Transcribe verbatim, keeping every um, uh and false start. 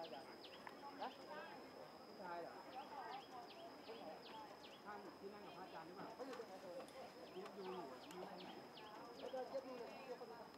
อาจารย์นะผู้ชายเหรอข้างที่นั่งกับพระอาจารย์หรือเปล่าเขาอยู่ตรงไหนเออดูอยู่อยู่ตรงไหนเขาจะเย็บนี่เลยเย็บคนนี้